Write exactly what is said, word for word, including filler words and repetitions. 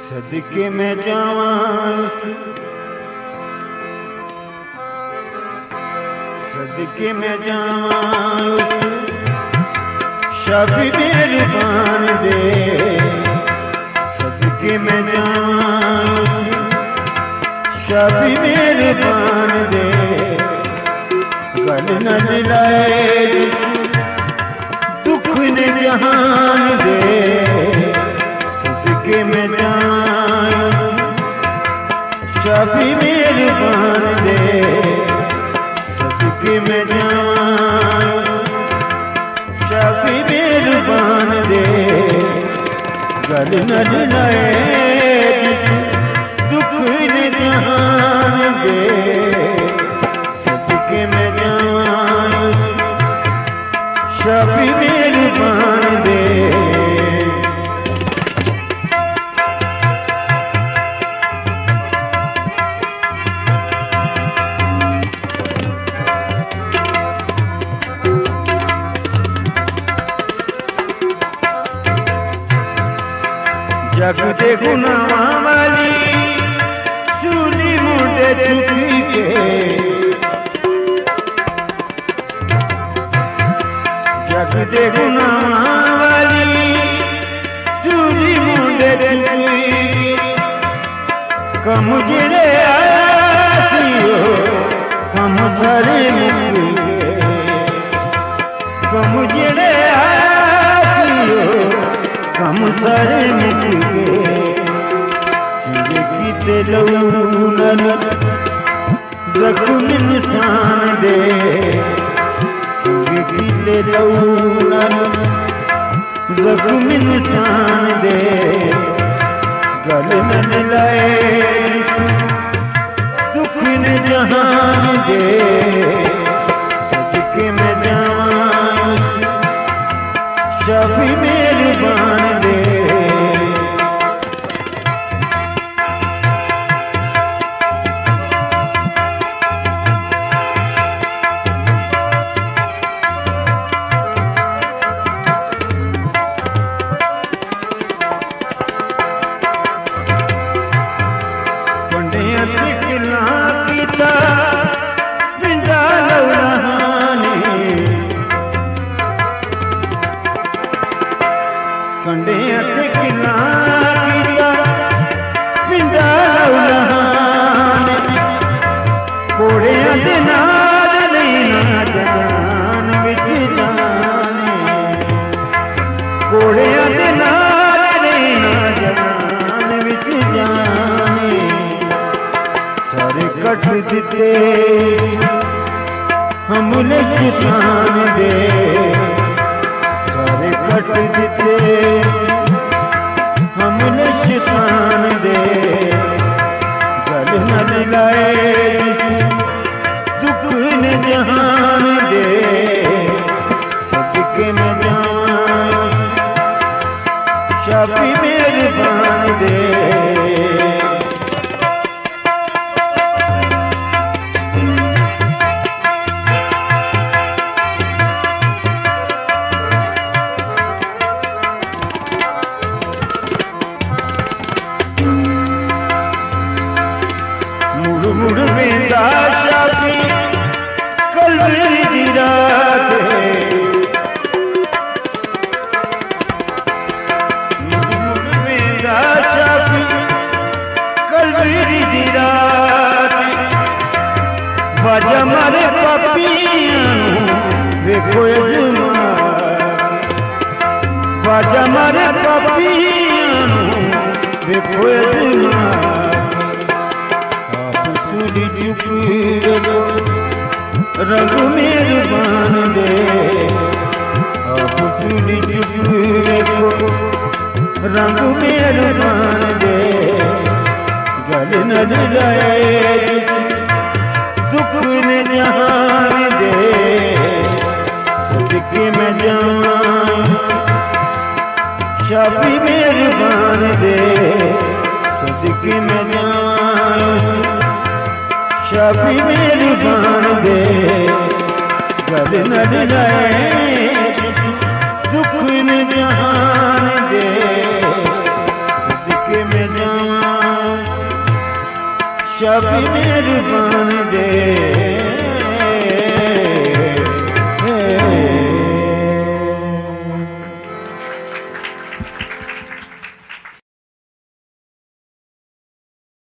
सदके में जावां सदके में जावां शाफी मेहरबान दे सदके में जावां शाफी मेहरबान दे गल न दिलाए दुख ने जहान दे सदके में जावां शाफी मेहरबान दे सदके में जावां शाफी मेहरबान दे गल न दिलाए दुख ने जहान दे सदके में जावां शाफी मेहरबान दे जग दे गुनाहां वाली सूली मुंडे चुकी के जग दे गुनाहां वाली सूली मुंडे चुकी कम जिले आसियो कम सारे मुक्के कम जिले आसियो कम सारे मुक्के चिरकीते लौनन जख्म इंसान दे चिरकीते लौनन जख्म इंसान दे गल न दिलाए दुख ने जहान दे सदके में जावां शाफी मेहरबान दे पंडिया किला कीता पिंडा लौलाने कंडे अते किला कीता पिंडा लौलाने कोड़े दे नाल नहीं ना जान विच जाने कोड़े दे नाल नहीं ना जान विच जाने सारे कट दिते हमले शैतान दे सारे कट दिते हमले शैतान दे गल न दिलाए दुख ने जहान दे सदके में जावां शाफी मेहरबान दे मुड़ वेंदा शाफी कलवरी दी रात मुड़ वेंदा शाफी कलवरी दी रात बाजा मारे पापियां वेखो अजमान बाजा मारे पापियां वेखो अजमान रंग मेहरबान दे आप सूली चुपरे को रंग मेहरबान दे गल न दिलाए दुख ने जहान दे सदके में जावां शाफी मेहरबान दे सदके में जावां शाफी मेहरबान दे गल न दिलाए दुख ने जहान दे सदके में जावां शाबी मेहरबान दे